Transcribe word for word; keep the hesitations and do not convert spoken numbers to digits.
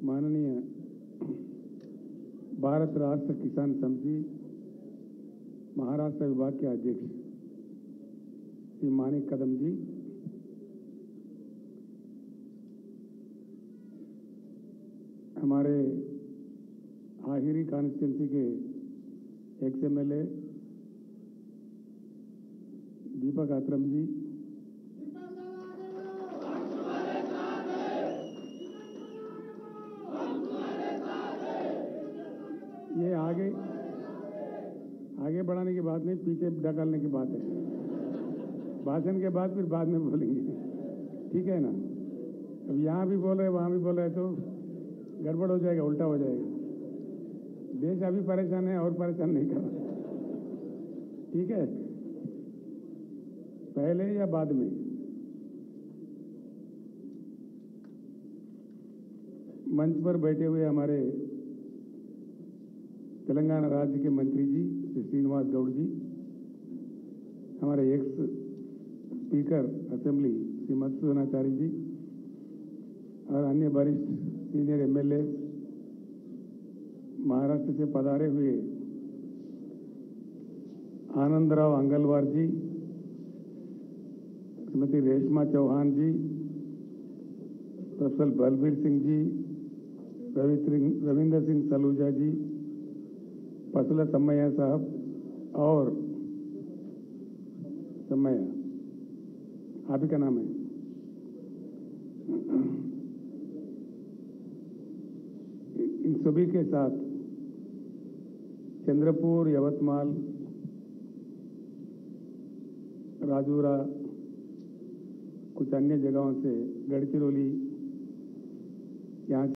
माननीय भारत राष्ट्र किसान समिति महाराष्ट्र विभाग के अध्यक्ष श्री मानिक कदम जी, हमारे आहिरी कॉन्स्टिट्यूंसी के ex M L A Deepak Atram ji, ये आगे आगे बढ़ाने की बात नहीं, पीछे ढकालने की बात है। भाषण के बाद फिर बाद में बोलेंगे, ठीक है ना। अब यहाँ भी बोल रहे वहाँ भी बोल रहे तो गड़बड़ हो जाएगा, उल्टा हो जाएगा। देश अभी परेशान है और परेशान नहीं करना, ठीक है। पहले या बाद में मंच पर बैठे हुए हमारे तेलंगाना राज्य के मंत्री जी श्री श्रीनिवास गौड़ जी, हमारे ex speaker assembly Shri Madhusudhanachari ji और अन्य वरिष्ठ senior M L A, Maharashtra से पधारे हुए आनंदराव अंगलवार जी, श्रीमती रेशमा चौहान जी, प्रोफेसर बलबीर सिंह जी, रविंदर सिंह सलूजा जी, पसला सम्मैया साहब और सम्मैया, आप ही का नाम है, इन सभी के साथ चंद्रपुर, यवतमाल, राजूरा, कुछ अन्य जगहों से गढ़चिरौली यहाँ